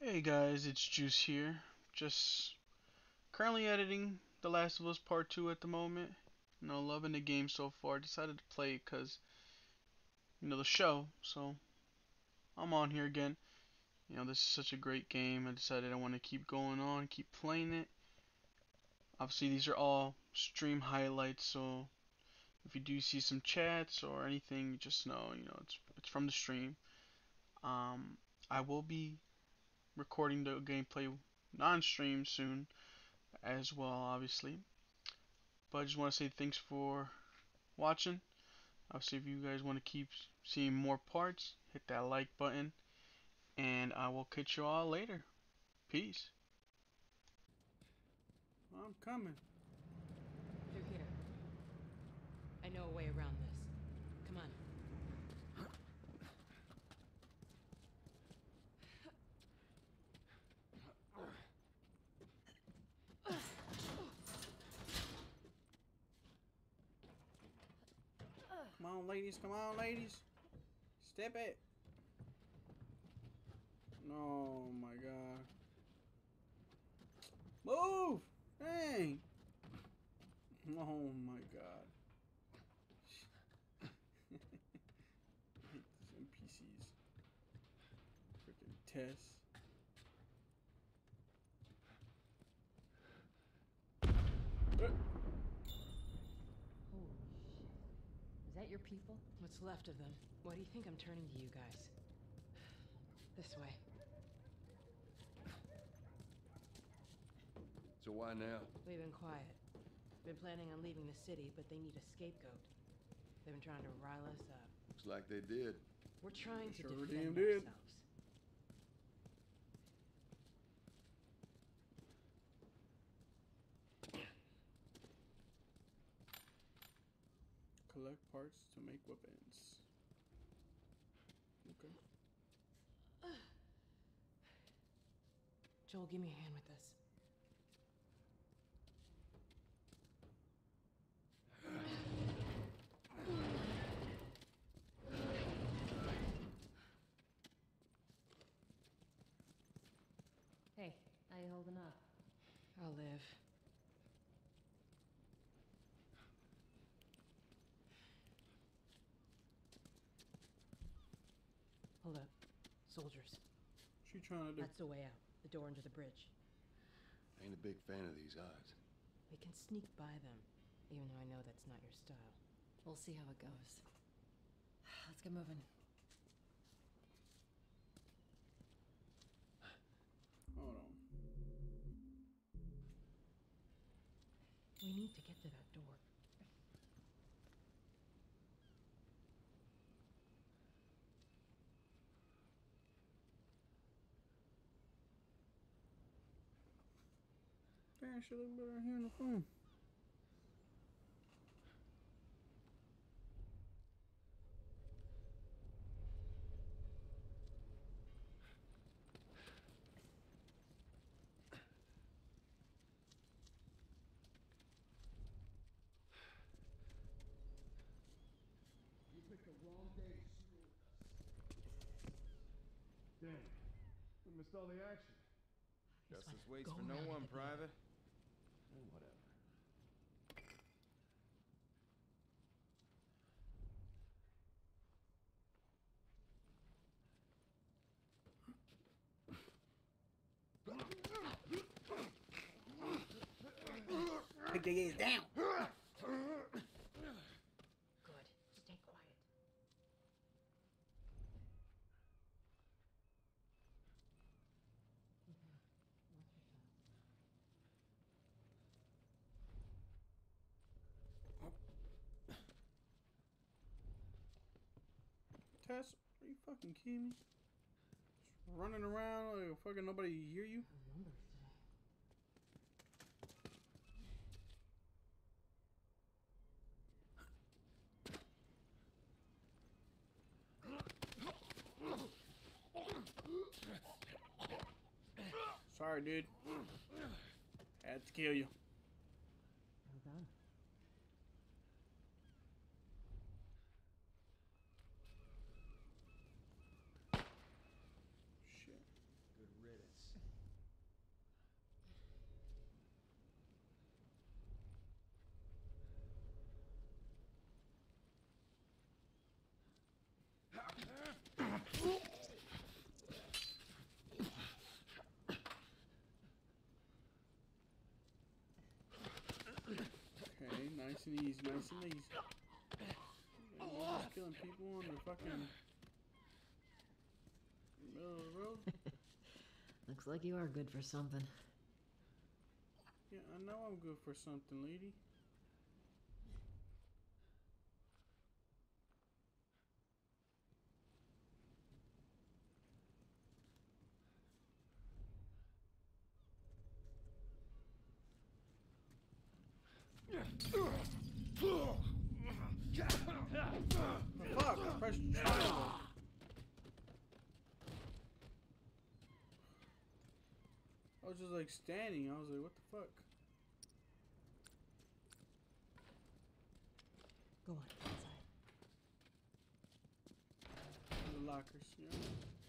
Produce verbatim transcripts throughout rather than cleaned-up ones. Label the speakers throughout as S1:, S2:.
S1: Hey guys, it's Juice here. Just currently editing The Last of Us Part two at the moment. You know, loving the game so far. Decided to play it because, you know, the show. So, I'm on here again. You know, this is such a great game. I decided I want to keep going on, keep playing it. Obviously, these are all stream highlights, so if you do see some chats or anything, just know, you know, it's, it's from the stream. Um, I will be recording the gameplay non-stream soon as well, obviously. But I just want to say thanks for watching. Obviously, if you guys want to keep seeing more parts, hit that like button, and I will catch you all later. Peace. I'm coming.
S2: Through here. I know a way around this. Come on.
S1: Come on, ladies. Come on, ladies. Step it. Oh my god. Move! Dang! Oh my god. N P Cs. Freaking Tess. Uh.
S2: Holy shit. Is that your people? What's left of them? Why do you think I'm turning to you guys? This way.
S3: So why now?
S2: We've been quiet. Been planning on leaving the city, but they need a scapegoat. They've been trying to rile us up.
S3: Looks like they did.
S2: We're trying to
S1: Sure
S2: defend
S1: damn did.
S2: ourselves.
S1: Collect parts to make weapons. Okay.
S2: Joel, give me a hand with this.
S4: Hey, how you holding up?
S2: I'll live. Hold up. Soldiers.
S1: She trying to do?
S2: That's the way out. The door under the bridge.
S3: Ain't a big fan of these odds.
S2: We can sneak by them, even though I know that's not your style.
S4: We'll see how it goes. Let's get moving.
S1: Hold on.
S2: We need to get to that door.
S1: Damn, should look better here on the phone.
S3: You picked the wrong day to shoot with us. Damn. We missed all the action.
S2: This
S5: Justice
S2: one.
S5: waits
S2: Go
S5: for no
S2: around
S5: one,
S2: and get the
S5: Private.
S3: Eh, whatever.
S1: Take your ass down.
S2: Good. Stay quiet.
S1: Tess, are you fucking kidding me? Just running around like fucking nobody hear you?
S2: Numbers today.
S1: Sorry, dude. Had to kill you.
S2: Well done.
S1: Shit.
S5: Good riddance.
S1: Nice and easy, nice and easy. You're just killing people on the fucking middle of the road.
S4: Looks like you are good for something.
S1: Yeah, I know I'm good for something, lady. The fuck? I pressed triangle. I was just like standing. I was like, what the fuck?
S4: Go on, inside.
S1: The lockers, yeah.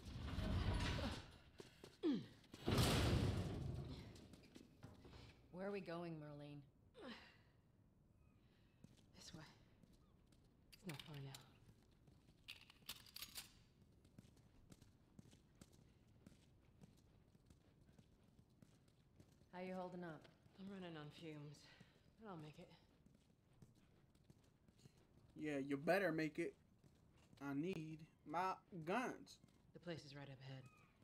S4: Where are we going, Marlene?
S2: This way. It's not far now.
S4: How you holding up?
S2: I'm running on fumes, but I'll make it.
S1: Yeah, you better make it. I need my guns.
S2: The place is right up ahead.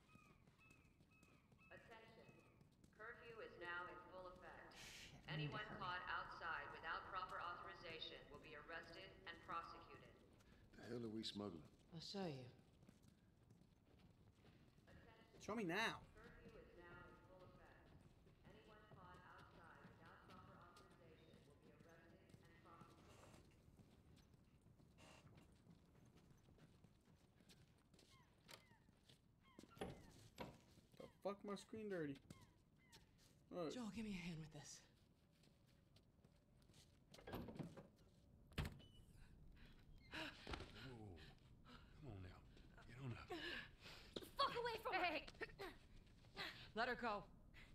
S5: Attention. Curfew is now in full effect.
S4: I need to
S5: Anyone
S4: hurry.
S5: caught outside without proper authorization will be arrested and prosecuted.
S3: The hell are we smuggling?
S2: I'll show you.
S1: Show me now.
S5: Curfew is now in full effect. Anyone caught outside without proper authorization will be arrested and prosecuted.
S1: The fuck, my screen dirty. Look.
S2: Joel, give me a hand with this.
S3: Whoa. Come on now. Get on up.
S5: Fuck away from me!
S2: Let her go.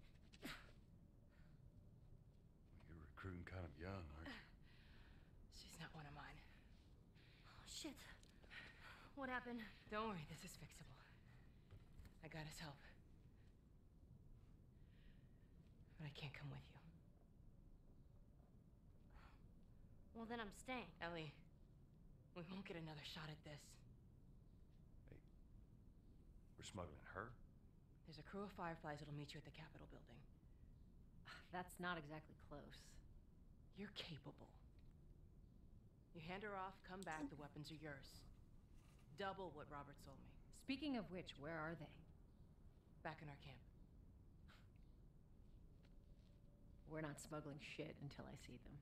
S3: You're recruiting kind of young, aren't you?
S2: She's not one of mine.
S5: Oh, shit. What happened?
S2: Don't worry, this is fixable. I got his help. But I can't come with you.
S5: Well, then I'm staying.
S2: Ellie, we won't get another shot at this.
S3: We're smuggling her?
S2: There's a crew of Fireflies that'll meet you at the Capitol building.
S4: That's not exactly close.
S2: You're capable. You hand her off, come back, the weapons are yours. Double what Robert sold me.
S4: Speaking of which, where are they?
S2: Back in our camp.
S4: We're not smuggling shit until I see them.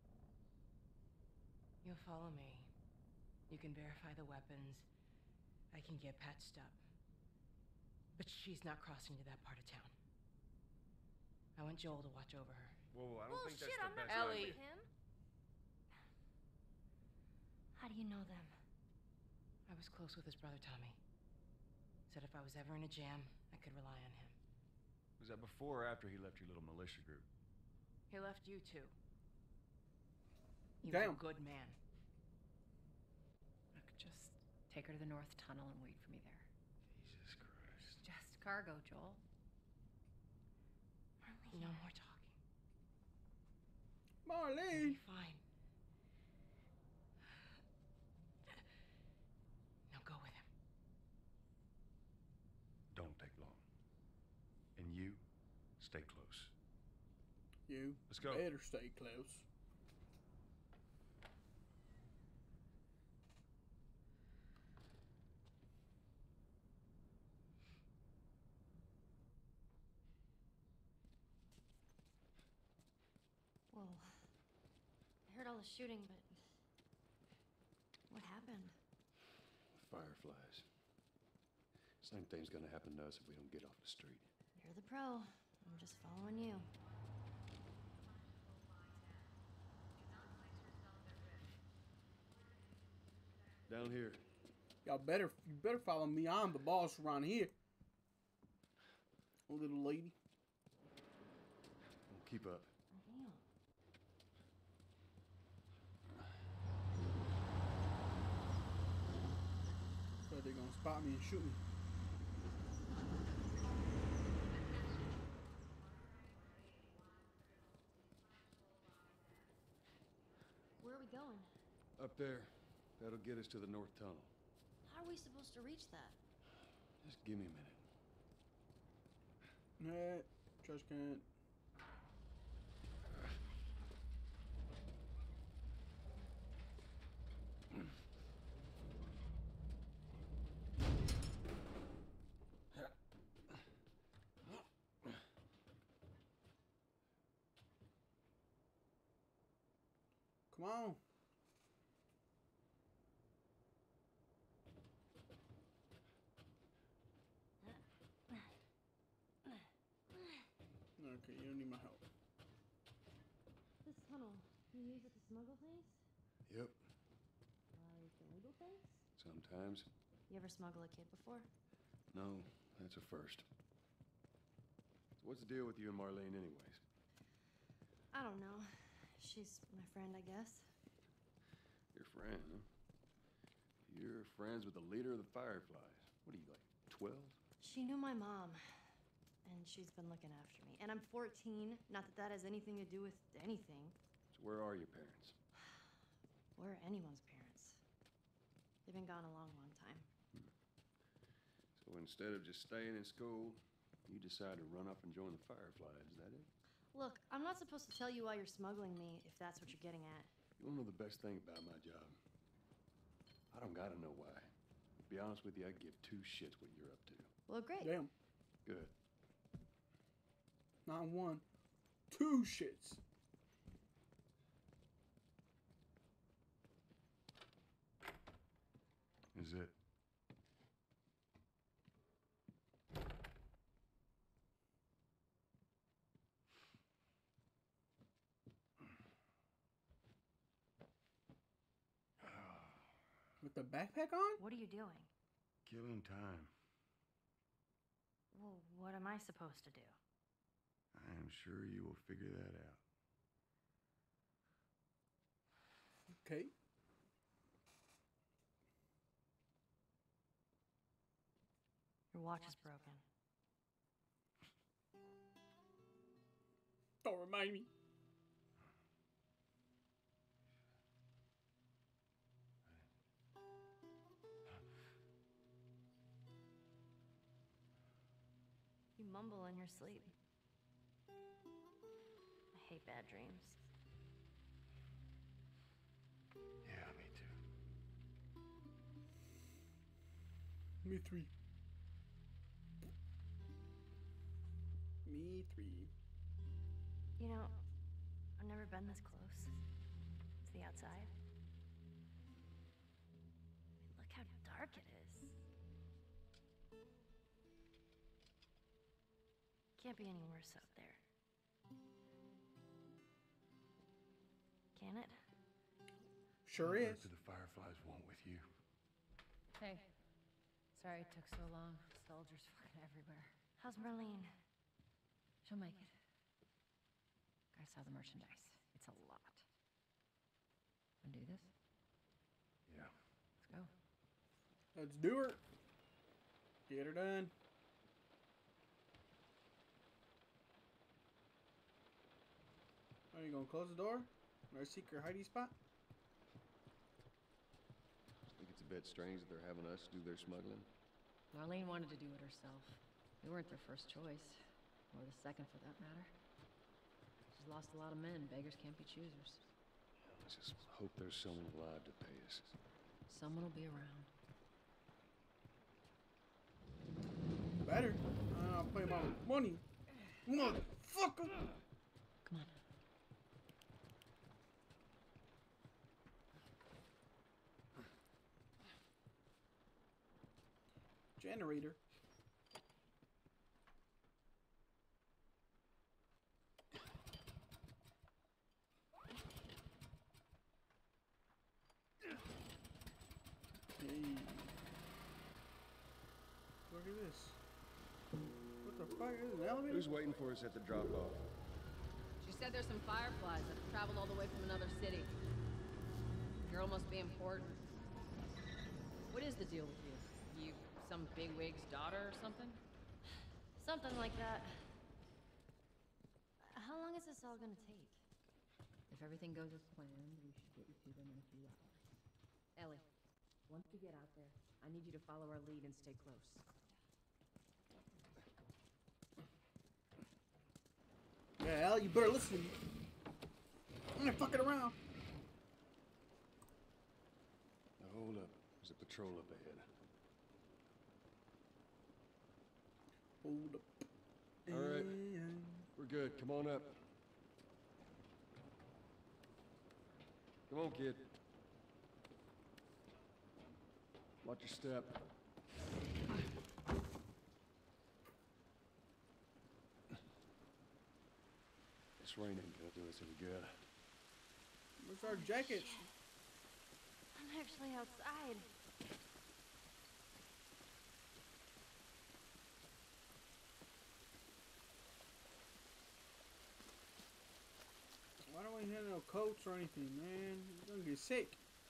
S2: You'll follow me. You can verify the weapons. I can get patched up. But she's not crossing to that part of town. I want Joel to watch over her.
S3: Whoa, I don't think that's
S5: Bullshit,
S3: the
S5: I'm not
S3: best
S2: Ellie.
S3: idea.
S5: him. How do you know them?
S2: I was close with his brother Tommy. Said if I was ever in a jam, I could rely on him.
S3: Was that before or after he left your little militia group?
S2: He left you too. He
S1: Damn.
S2: was a good man.
S4: Look, just take her to the North Tunnel and wait for me there.
S3: Jesus Christ.
S4: Just cargo, Joel.
S2: No more talking.
S1: Marlene.
S2: You'll be fine. Now go with him.
S3: Don't take long. And you, stay close.
S1: You
S3: Let's go.
S1: better stay close.
S5: Whoa. I heard all the shooting, but... what happened?
S3: Fireflies. Same thing's gonna happen to us if we don't get off the street.
S5: You're the pro. I'm just following you.
S3: Down here.
S1: Y'all better, you better follow me. I'm the boss around here. Little lady.
S3: Keep up.
S5: Damn.
S1: So they're gonna spot me and shoot me.
S6: we going?
S3: Up there. That'll get us to the north tunnel.
S6: How are we supposed to reach that?
S3: Just give me a minute.
S1: Alright, trash can. Come on. Okay, you don't need my help.
S6: This tunnel, you use it to smuggle things?
S3: Yep.
S6: Like illegal things?
S3: Sometimes.
S6: You ever smuggle a kid before?
S3: No, that's a first. So what's the deal with you and Marlene anyways?
S6: I don't know. She's my friend, I guess.
S3: Your friend, huh? You're friends with the leader of the Fireflies. What are you, like, twelve?
S6: She knew my mom, and she's been looking after me. And I'm fourteen, not that that has anything to do with anything.
S3: So where are your parents?
S6: Where are anyone's parents? They've been gone a long, long time.
S3: Hmm. So instead of just staying in school, you decide to run up and join the Fireflies, is that it?
S6: Look, I'm not supposed to tell you why you're smuggling me, if that's what you're getting at.
S3: You wanna know the best thing about my job? I don't gotta know why. To be honest with you, I give two shits what you're up to.
S6: Well, great.
S1: Damn.
S3: Good.
S1: Not one. Two shits.
S3: Is it?
S1: With the backpack on?
S6: What are you doing?
S3: Killing time.
S6: Well, what am I supposed to do?
S3: I am sure you will figure that out.
S1: Okay.
S6: Your watch is broken.
S1: Don't remind me.
S6: You mumble in your sleep. I hate bad dreams.
S3: Yeah, me too.
S1: Me three. Me three.
S6: You know, I've never been this close to the outside. Look how dark it is. Can't be any worse out there. Can it?
S1: Sure
S3: What
S1: is.
S3: do the Fireflies want with you?
S2: Hey. Sorry it took so long. Soldiers fucking everywhere.
S6: How's Marlene?
S2: She'll make it. I saw the merchandise. It's a lot. Wanna do this?
S3: Yeah.
S2: Let's go.
S1: Let's do her. Get her done. Are you gonna close the door? Our secret hiding spot?
S3: Think it's a bit strange that they're having us do their smuggling?
S2: Marlene wanted to do it herself. We weren't their first choice. Or the second, for that matter. She's lost a lot of men. Beggars can't be choosers.
S3: I just hope there's someone alive to pay us.
S2: Someone will be around.
S1: Better. I'll pay my money. Motherfucker!
S2: Come on.
S1: Generator. Hey. Look at this. What the fuck is an elevator?
S3: Who's waiting for us at the drop-off?
S2: She said there's some fireflies that have traveled all the way from another city. Girl must be important. What is the deal with you? You some bigwig's daughter or something?
S6: Something like that. How long is this all gonna take?
S2: If everything goes as planned, we should get you to them in a few hours. Ellie, once we get out there, I need you to follow our lead and stay close.
S1: Yeah, Al, you better listen. I'm not fucking around.
S3: Now hold up. There's a patrol up ahead.
S1: Hold up.
S3: All right. We're good. Come on up. Come on, kid. Watch your step. This rain ain't gonna do us any good.
S1: Where's our jackets?
S6: I'm actually outside.
S1: Why don't we have no coats or anything, man? We're gonna get sick.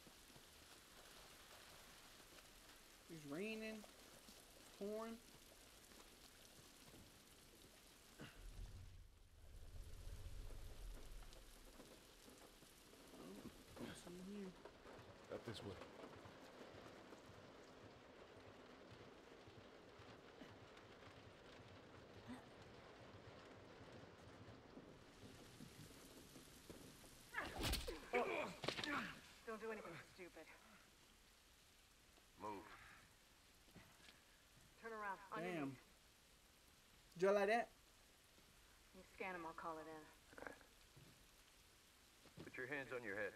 S1: It's raining, it's pouring. Oh, something here.
S3: Up this way.
S5: Don't do anything stupid.
S3: Move.
S5: Turn around. On your
S1: Damn.
S5: knees.
S1: Did you like that?
S5: You scan him, I'll call it in.
S7: Put your hands on your head.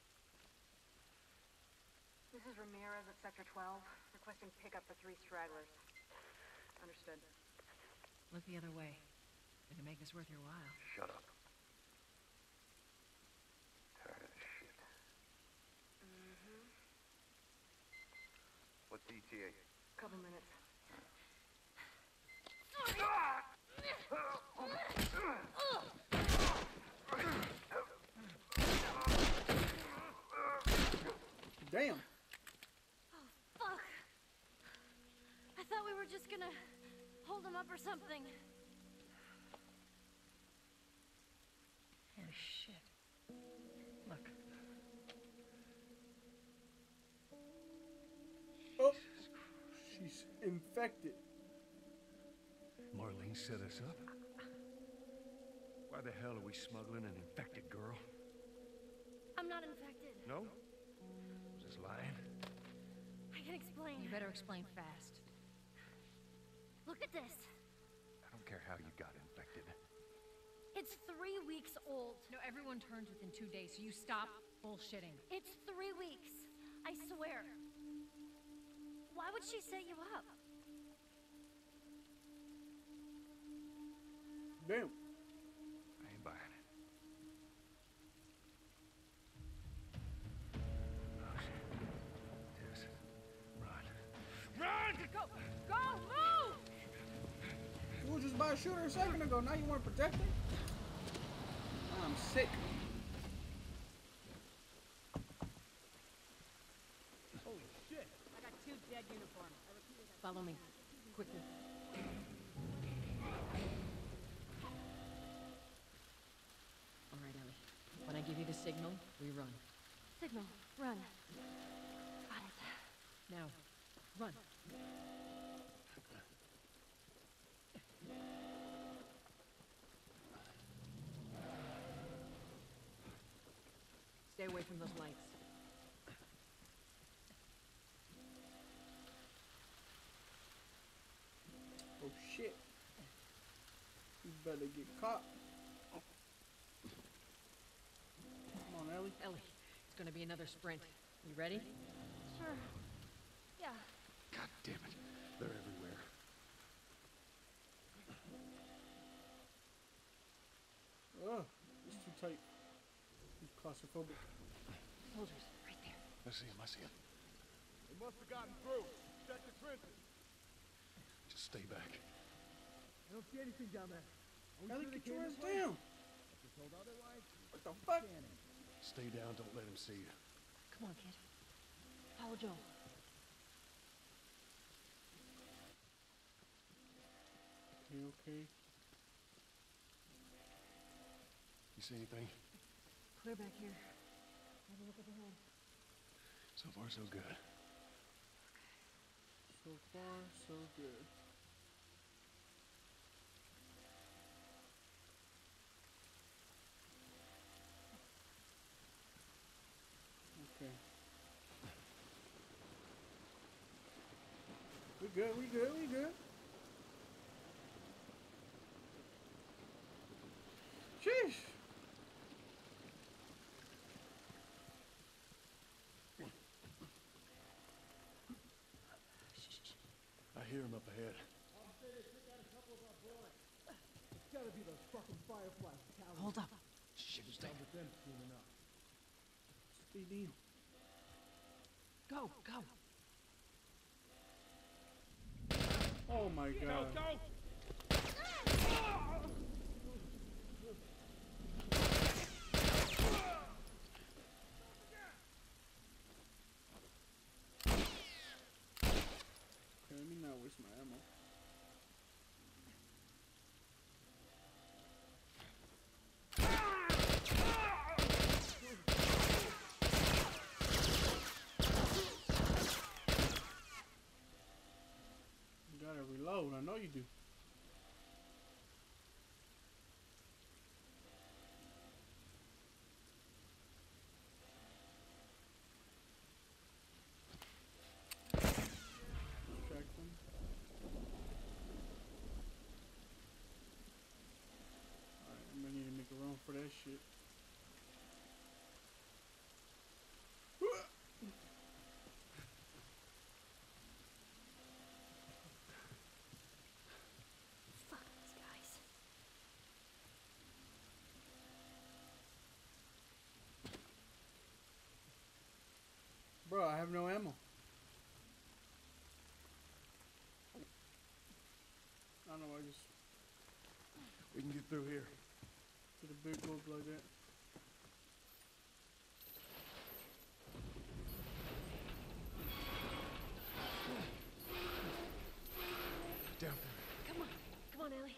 S5: This is Ramirez at Sector twelve, requesting pickup for three stragglers. Understood.
S2: Look the other way. It'll make this worth your while.
S7: Shut up. Tired of this shit.
S5: Mm-hmm.
S7: What's E T A?
S5: Couple minutes.
S1: Damn.
S6: Oh, fuck. I thought we were just gonna hold him up or something.
S2: Holy shit. Look.
S1: Oh, she's infected.
S3: Marlene set us up? Why the hell are we smuggling an infected girl?
S6: I'm not infected.
S3: No? Was this lying?
S6: I can explain.
S2: You better explain fast.
S6: Look at this.
S3: I don't care how you got infected.
S6: It's three weeks old.
S8: No, everyone turns within two days, so you stop bullshitting.
S6: It's three weeks. I swear. Why would she set you up?
S1: Damn.
S3: I ain't buying it. Yes. Run. Run!
S8: Go! Go! Move!
S1: You were just by a shooter a second ago. Now you want to protect her? I'm sick.
S3: Holy shit!
S8: I got two dead uniforms.
S2: Follow me. Quickly. All right, Ellie. When I give you the signal, we run.
S6: Signal. Run. Got it.
S2: Now, run. Stay away from those lights.
S1: Oh shit. You better get caught. Come on, Ellie.
S2: Ellie, it's gonna be another sprint. You ready?
S6: Sure. Yeah.
S3: God damn it. They're everywhere.
S1: Ugh, it's too tight. He's claustrophobic.
S2: Soldiers, right there.
S3: I see him, I see him.
S9: They must have gotten through. Check the trenches.
S3: Just stay back.
S9: I don't see anything down there. Are we
S1: Ellie,
S9: sure they
S1: get your
S9: came
S1: ass
S9: this way?
S1: down.
S9: If we're told otherwise,
S1: What the fuck?
S9: scanning.
S3: Stay down, don't let him see you.
S2: Come on, kid. Follow Joel.
S1: Okay, okay.
S3: You see anything?
S2: Clear back here. Have a look at the head.
S3: So far, so good.
S1: So far, so good. Okay. We good, we good, we good. Sheesh.
S3: I hear him up ahead.
S9: It's gotta be those fucking Fireflies.
S2: Hold up.
S3: Shit,
S9: It's done with them soon enough.
S1: Speedy.
S2: Go, go.
S1: Oh my god.
S9: Go!
S1: Okay, let me not waste my ammo. You gotta reload, I know you do. Distract them. Alright, I'm gonna need to make a run for that shit.
S6: Fuck these guys.
S1: Bro, I have no ammo. I don't know, I just
S3: We can get through here.
S1: did a big move like that.
S3: Down there.
S6: Come on. Come on, Ellie.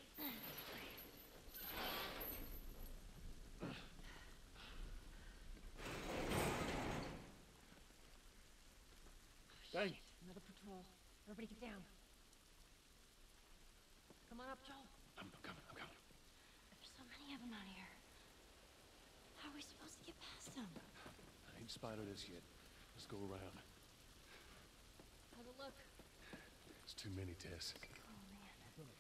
S1: Dang.
S2: Another patrol. Everybody get down. Come on up, Joel.
S3: I'm coming, I'm coming.
S6: There's so many of them out here. How are we supposed to get past them?
S3: I ain't spotted us yet. Let's go around.
S2: How's it look?
S3: It's too many, Tess.
S6: Oh, man.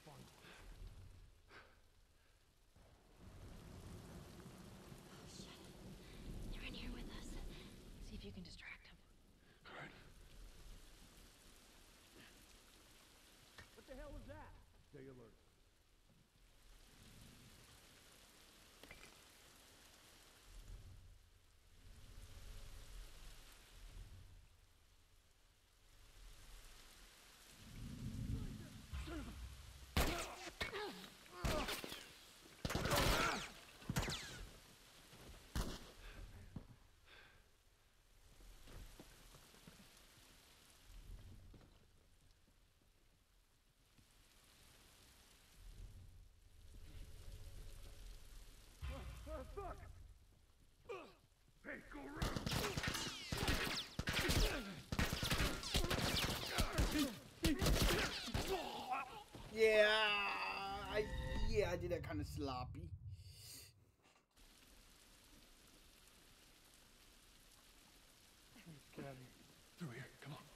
S6: Oh, shit. They're in here with us.
S2: See if you can distract them.
S3: All right.
S9: What the hell was that? Stay alert. Oh, fuck! Hey, go around!
S1: Yeah, I yeah, I did that kind of sloppy. Get out of here.
S3: Through here, come on.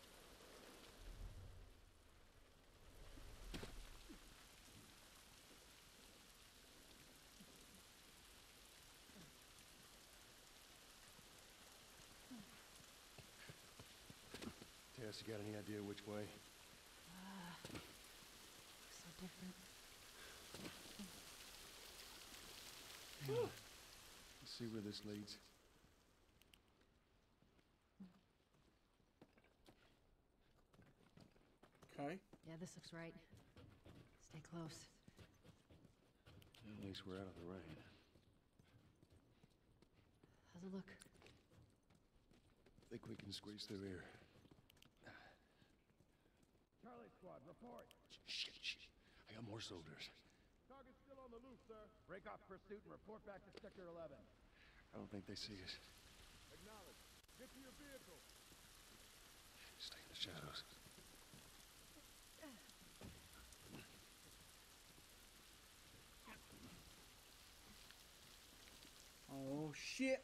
S3: Tess, you got any idea which way?
S2: So different.
S3: Let's see where this leads.
S1: Okay.
S2: Yeah, this looks right. Stay close.
S3: At least we're out of the rain.
S2: How's it look?
S3: Think we can squeeze through here.
S9: Charlie Squad, report.
S3: Shit, shit. I got more soldiers.
S9: Target's still on the loose, sir. Break off pursuit and report back to Sector eleven.
S3: I don't think they see us.
S9: They're Acknowledge. Get to your vehicle.
S3: Stay in the shadows.
S1: Oh shit!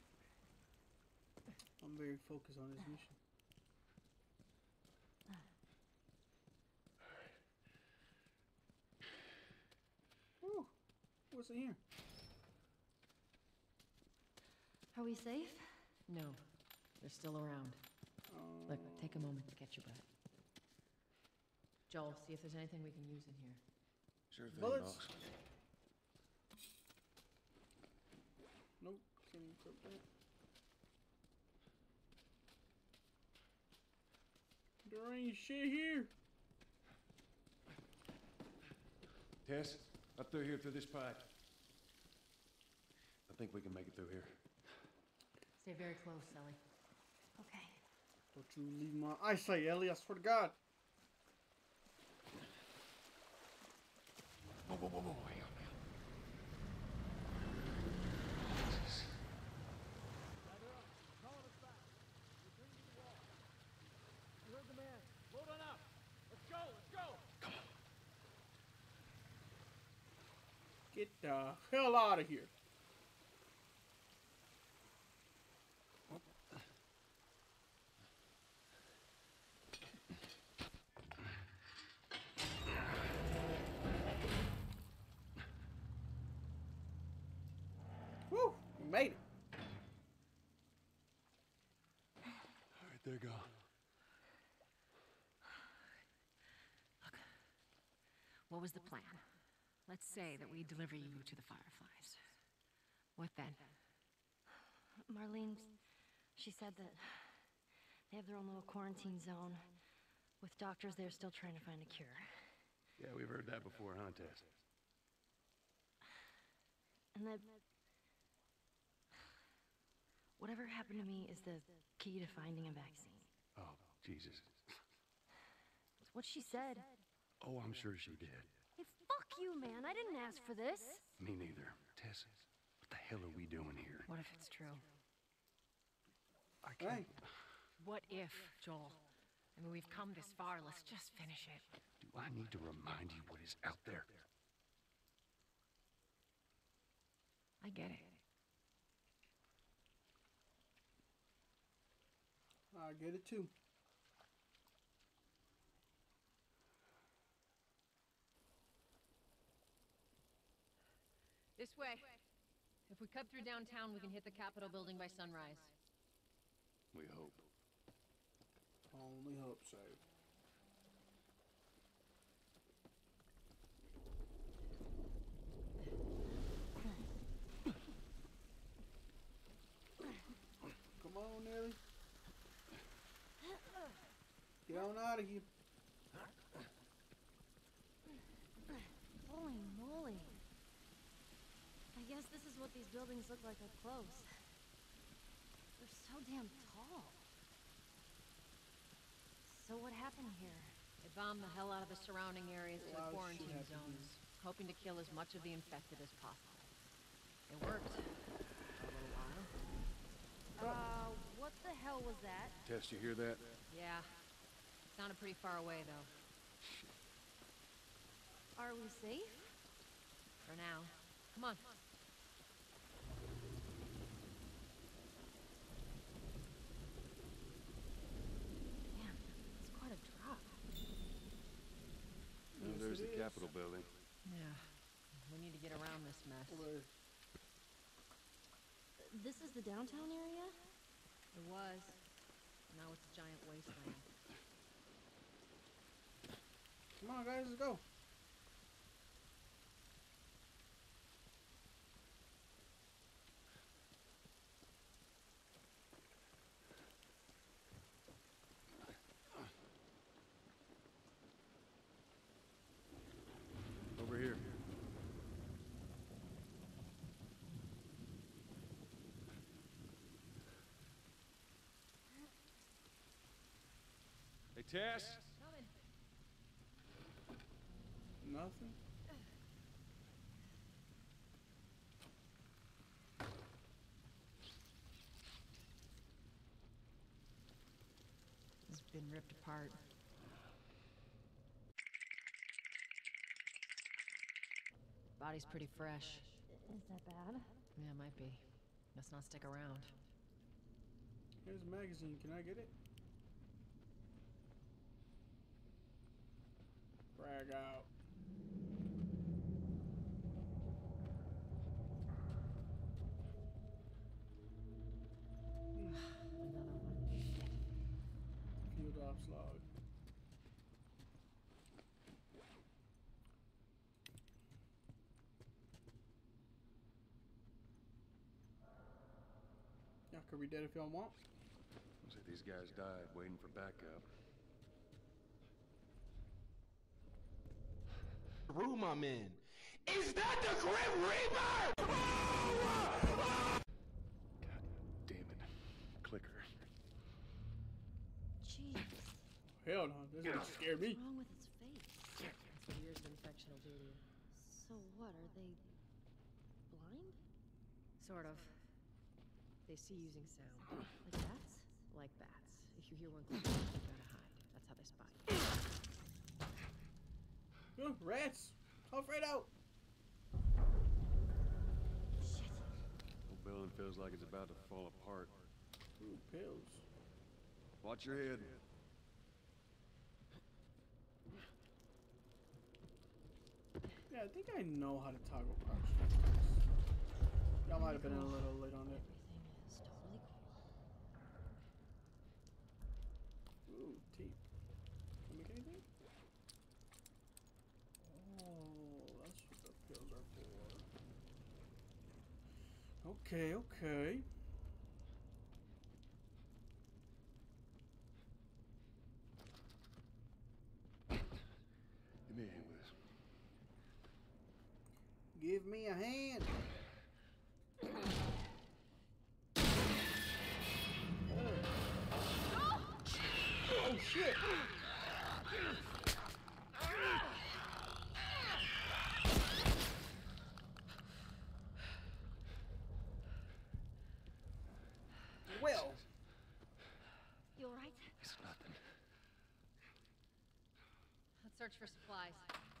S1: I'm very focused on this mission. Woo! What's in here?
S6: Are we safe?
S2: No, they're still around.
S1: Um,
S2: Look, take a moment to catch your breath. Joel, see if there's anything we can use in here.
S3: Sure thing,
S1: Bullets.
S3: boss.
S1: Nope, can't equip that. There ain't shit here.
S3: Tess, up through here through this pipe. I think we can make it through here.
S2: Stay very close, Ellie.
S6: Okay.
S1: Don't you leave my eyesight, Ellie, I swear to God.
S3: Whoa, whoa, whoa, whoa, hang on, man. Jesus.
S9: Gather up. Calling us back. We're bringing you the wall. You heard the man. Load on up. Let's go. Let's go.
S3: Come on.
S1: Get the hell out of here. Woo! We made it.
S3: All right, they're gone.
S8: What was the plan? Let's say that we deliver you to the Fireflies. What then?
S6: Marlene, she said that they have their own little quarantine zone with doctors there still trying to find a cure.
S3: Yeah, we've heard that before, huh, Tess?
S6: And that whatever happened to me is the key to finding a vaccine.
S3: Oh, Jesus.
S6: It's what she said.
S3: Oh, I'm sure she did.
S6: Hey, fuck you, man. I didn't ask for this.
S3: Me neither. Tess, what the hell are we doing here?
S8: What if it's true?
S3: I can't.
S1: Hey,
S8: What if, Joel? I mean, we've come this far. Let's just finish it.
S3: Do I need to remind you what is out there?
S8: I get it.
S1: I get it too.
S2: This way. If we cut through downtown, we can hit the Capitol building by sunrise.
S3: We hope.
S1: Only hope so. Come on, Nelly. Get on out of here.
S6: Holy moly. I guess this is what these buildings look like up close. They're so damn tall. So what happened here?
S2: They bombed the hell out of the surrounding areas to
S1: A lot
S2: the
S1: of shit
S2: quarantine
S1: happened
S2: zones, hoping to kill as much of the infected as possible. It worked. For a little while.
S6: Uh, what the hell was that?
S3: Tess, you hear that?
S2: Yeah. Sounded pretty far away, though.
S6: Are we safe?
S2: For now. Come on.
S6: Damn, that's quite a drop.
S3: No,
S1: Yes,
S3: there's
S1: it
S3: the
S1: is.
S3: Capitol building.
S2: Yeah. We need to get around this mess.
S1: Where?
S6: This is the downtown area?
S2: It was. Now it's a giant wasteland.
S1: Come on, guys, let's go.
S3: Over here. Hey, Tess?
S2: Coming.
S1: Nothing.
S8: been ripped apart. Body's pretty fresh.
S6: Is that bad?
S8: Yeah, might be. Must not stick around.
S1: Here's a magazine. Can I get it? Brag out.
S8: Another one.
S1: Field ops log. Y'all can read that if y'all want.
S3: Looks like these guys died waiting for backup.
S10: The room I'm in. Is that the Grim Reaper?
S3: God damn it. Clicker.
S6: Jeez.
S1: Hell no, this
S3: Yeah.
S1: one scared me.
S6: What's wrong with its face?
S8: That's what years of infection will do to you.
S6: So what, are they blind?
S8: Sort of. They see using sound.
S6: Like bats?
S8: Like bats. If you hear one click, you gotta hide. That's how they spot you.
S1: Oh, rats! Tough right out!
S6: Shit.
S3: Whole building feels like it's about to fall apart.
S1: Ooh, pills.
S3: Watch your head.
S1: Yeah, I think I know how to toggle crouch. Y'all might have been a little late on it.
S6: Everything is totally cool.
S1: Ooh, tape. Can I make anything? Oh, that's what the pills are for. Okay, okay.
S3: Give me a hand with this.
S1: Give me a hand. Oh shit! Well,
S6: You alright?
S3: It's nothing.
S8: Let's search for supplies.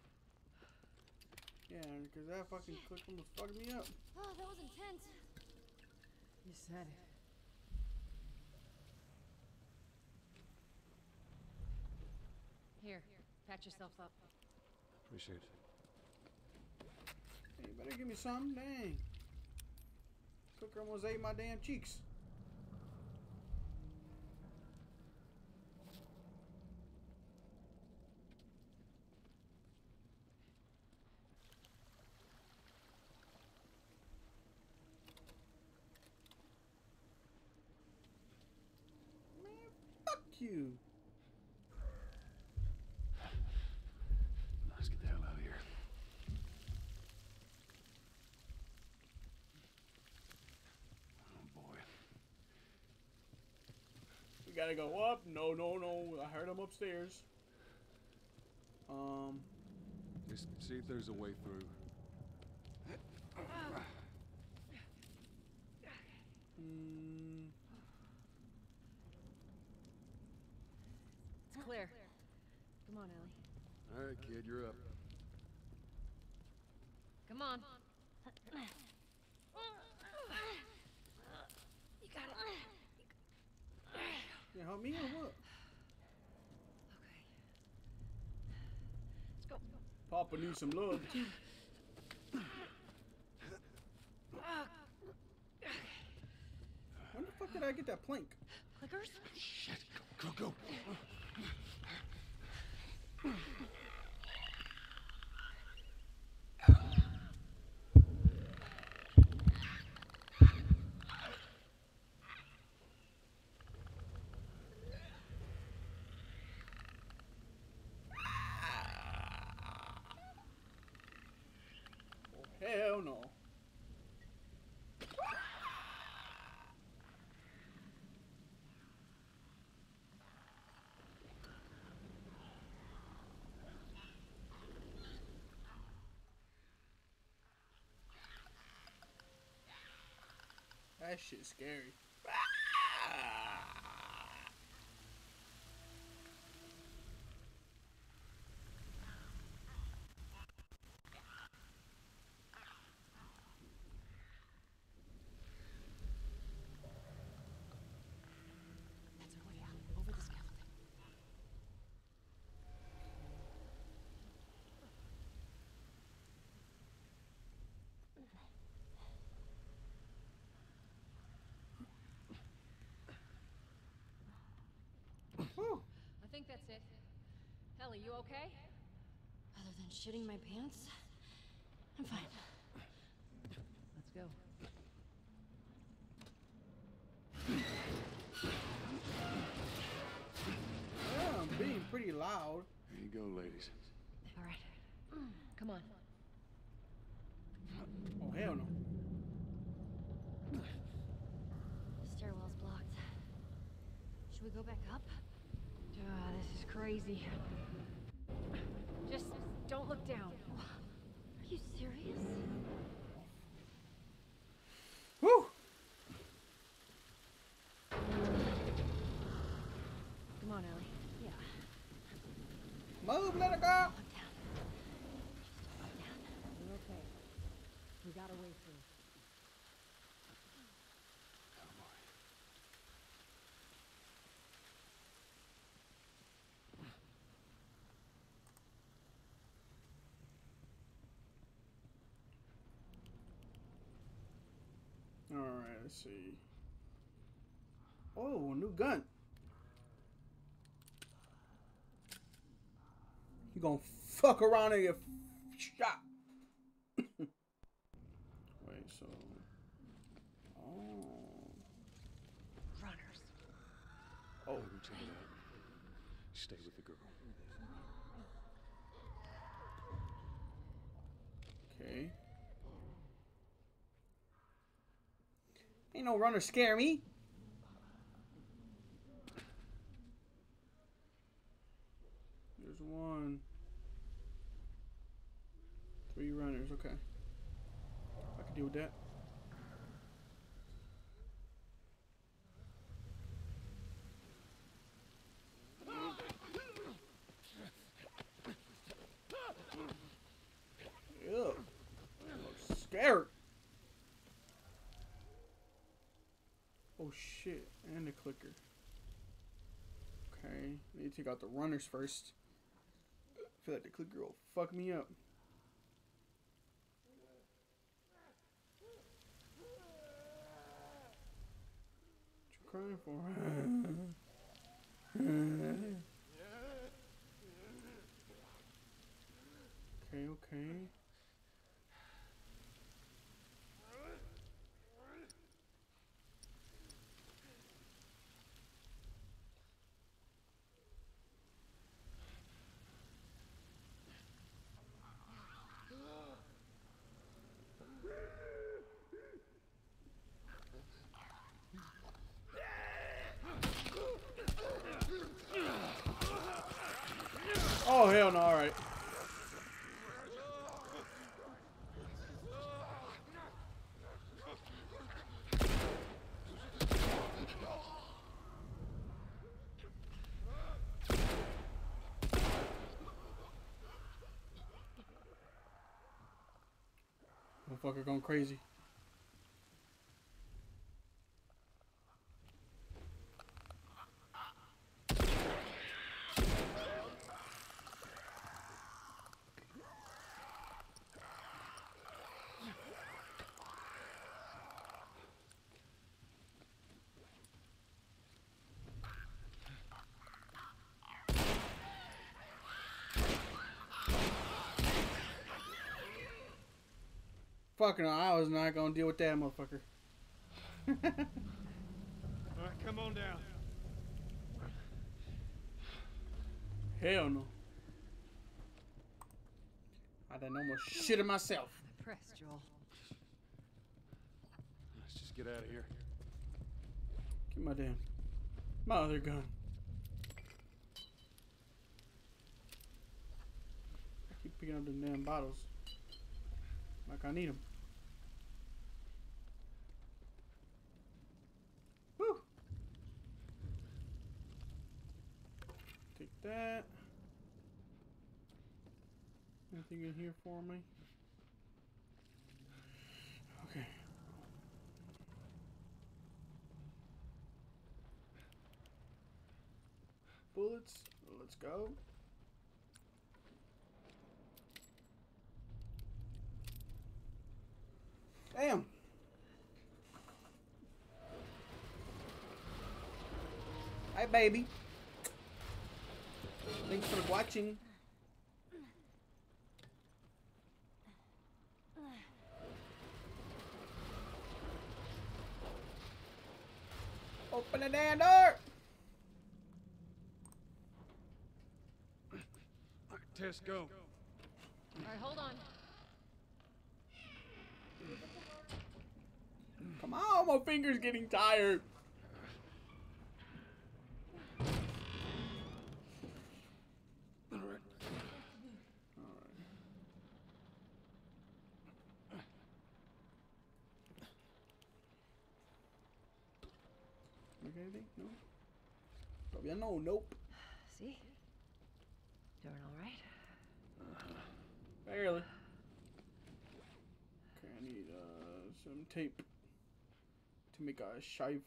S1: yeah, because that fucking click almost fucked me up.
S6: Oh, that was intense.
S8: You said it. Here, patch yourself up.
S3: Appreciate it.
S1: Hey, you better give me some, dang. Clicker almost ate my damn cheeks. Man, fuck you.
S3: Let's get the hell out of here. Oh boy.
S1: We gotta go up. No, no, no. I heard him upstairs. Um.
S3: Just see if there's a way through.
S1: Mm,
S8: It's clear. Come on, Ellie.
S3: All right, kid, you're up.
S8: Come on.
S6: You got it.
S1: you help me or what?
S8: Okay. Let's go.
S1: Papa needs some love too. When the fuck did I get that plank?
S8: Clickers?
S3: Shit, go, go, go.
S1: Oh, hell no. That shit's scary.
S8: it. Ellie, you okay?
S6: Other than shitting my pants, I'm fine.
S2: Let's go.
S1: Yeah, I'm being pretty loud.
S3: There you go, ladies.
S8: All right. Come on.
S1: Oh, hell no.
S6: The stairwell's blocked. Should we go back up?
S8: Ah, this is crazy. Just don't look down.
S6: Are you serious?
S1: Woo!
S8: Come on, Ellie.
S6: Yeah.
S1: Move, little girl.
S6: Look down. Just look down.
S2: We're okay. We got a way through.
S1: Alright, let's see. Oh, new gun. You gonna fuck around and get shot. Wait, so. Oh.
S8: Runners.
S1: Oh.
S3: I'll go check it out. Stay with the girl.
S1: Okay. Ain't no runner scare me. There's one. Three runners, okay. I can deal with that. Ew. I'm scared. Oh shit, and the clicker. Okay, need to take out the runners first. I feel like the clicker will fuck me up. What you crying for? Okay, okay. Oh, hell no, alright. Motherfucker going crazy. Fucking no, I was not gonna deal with that motherfucker.
S9: Alright, come on down.
S1: Hell no. I done almost shit in myself.
S8: The press, Joel.
S3: Let's just get out of here.
S1: Get my damn, my other gun. I keep picking up the damn bottles. Like I need them. Woo! Take that. Anything in here for me? Okay. Bullets. Let's go. Damn. Hey, baby. Thanks for watching. Open the damn door!
S3: Alright, Tess, go.
S8: Alright, hold on.
S1: Come on, my finger's getting tired.
S3: Alright.
S1: Okay, anything? No? Todavía no, nope.
S8: See? Doing alright?
S1: Barely. Okay, I need uh, some tape to make a shive.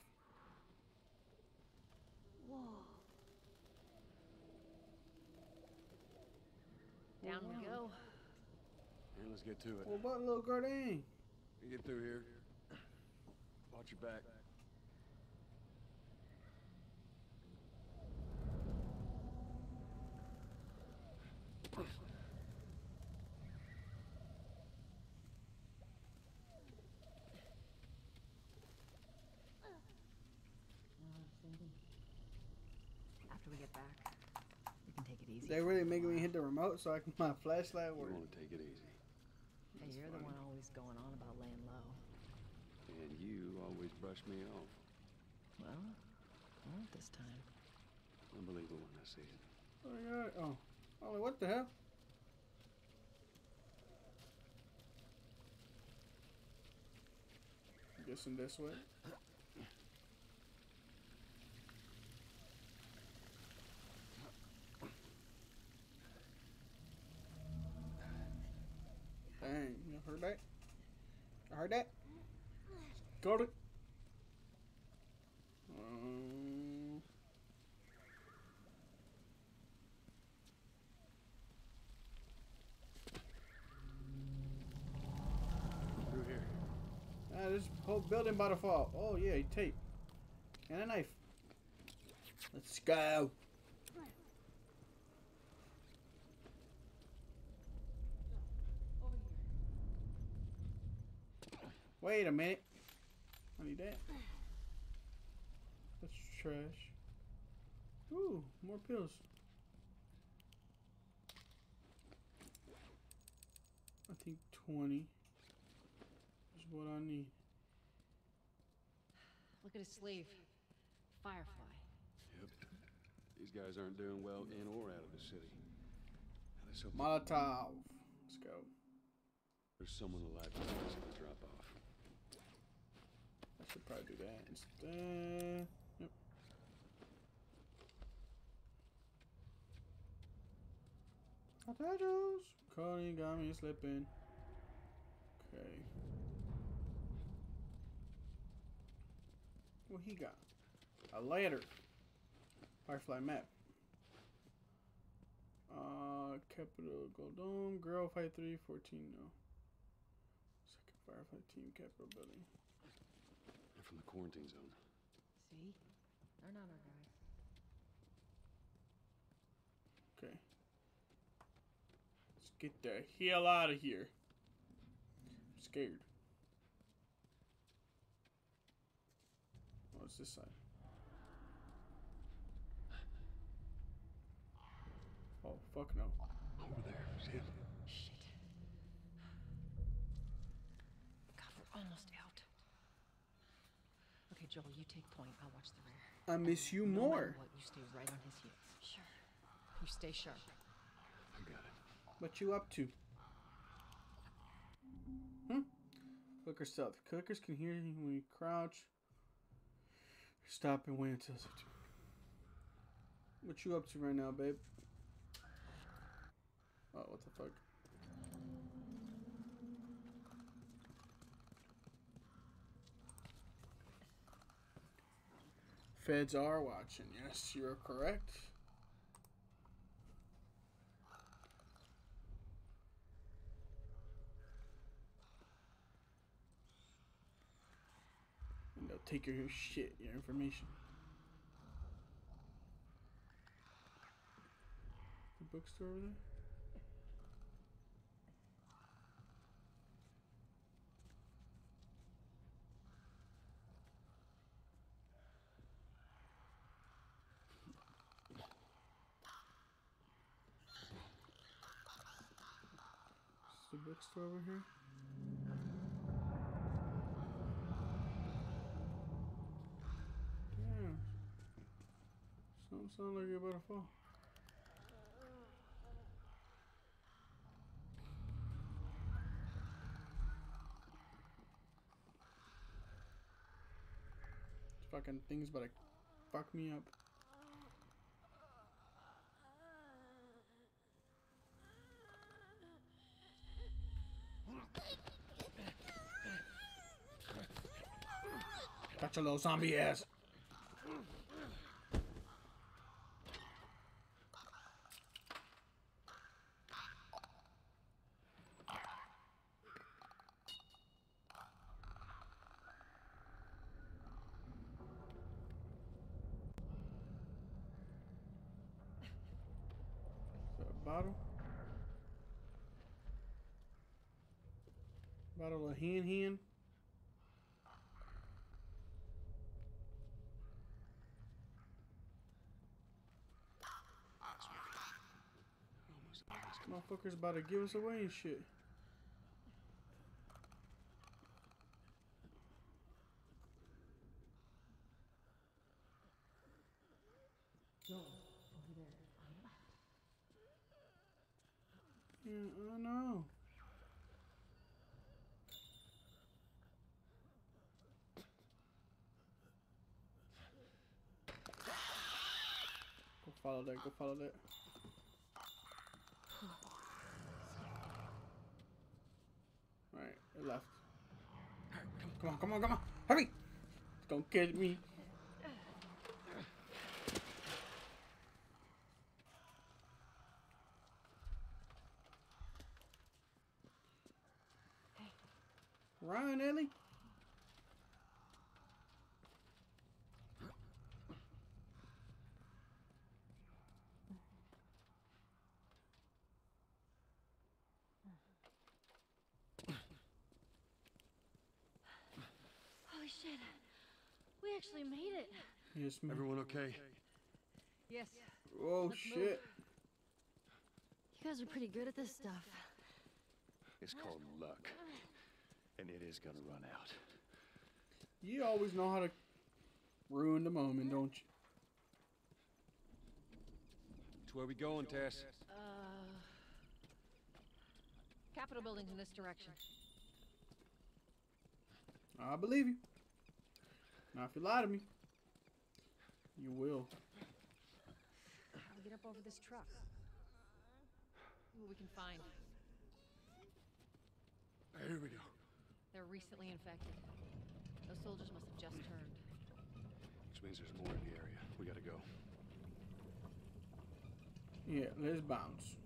S6: Whoa.
S8: Down we go.
S3: And let's get to it.
S1: What about little Gardane?
S3: You get through here. Watch your back.
S8: After we get back, we can take it easy.
S1: They really making me hit the remote so I can my flashlight
S3: You
S1: work.
S3: want to take it easy.
S8: Hey, you're the one always going on about laying low.
S3: And you always brush me off.
S8: Well, I won't this time.
S3: Unbelievable when I see it.
S1: Oh, my God. Oh. Oh, what the hell? I'm guessing this way. Dang, you heard that? I heard that? Got it. Um,
S3: Through here.
S1: ah, this whole building about to fall. Oh yeah, tape. And a knife. Let's go. Wait a minute. I need that. That's trash. Ooh, more pills. I think twenty is what I need.
S8: Look at his sleeve. Firefly.
S3: Yep. These guys aren't doing well in or out of the city. Let's hope
S1: Molotov. Let's go.
S3: there's someone alive to drop off.
S1: I should probably do that instead. Yep. Potatoes. Cody got me slipping. Okay. What he got? A ladder. Firefly map. Uh, Capital Goldome. Girl five three fourteen. No. Second Firefly team. Capital building.
S3: They're from the quarantine zone.
S8: See? They're not our guys.
S1: Okay. Let's get the hell out of here. I'm scared. What's this side? Oh, fuck no.
S3: Over there. See it?
S8: Shit. God, we're almost out. Okay, Joel, you take point. I'll watch the rear.
S1: I miss you
S8: No
S1: more.
S8: matter what, you stay right on his heels. Sure. You stay sharp.
S3: I got it.
S1: What you up to? Hmm? Clicker stealth. Clickers can hear you when you crouch. Stop and wait until it's up to. What you up to right now, babe? Oh, what the fuck? Feds are watching. Yes, you're correct. And they'll take your shit, your information. bookstore over there? Is the bookstore over here? Damn. Something sounds like you're about to fall. Fucking thing's about to fuck me up. Got your little zombie ass. Bottle? Bottle of hen hen? Motherfuckers about to give us away and shit.
S2: Joel, over there.
S1: Yeah, I know. Go follow that, go follow that. Alright, it left. Come on, come on, come on! Hurry! It's gonna catch me. Ryan, Ellie.
S6: Holy shit. We actually made it.
S1: Yes, ma'am.
S3: Everyone okay?
S2: Yes.
S1: Oh,
S2: Let's
S1: shit.
S2: move.
S6: You guys are pretty good at this stuff.
S3: It's called luck. And it is gonna run out.
S1: You always know how to ruin the moment, don't you?
S3: To where we going, Tess?
S8: Uh... Capitol building's in this direction.
S1: I believe you. Now, if you lie to me, you will.
S8: How do we get up over this truck? See what we can find.
S3: Here we go.
S8: They're recently infected. Those soldiers must have just turned.
S3: Which means there's more in the area. We gotta go.
S1: Yeah, let's bounce.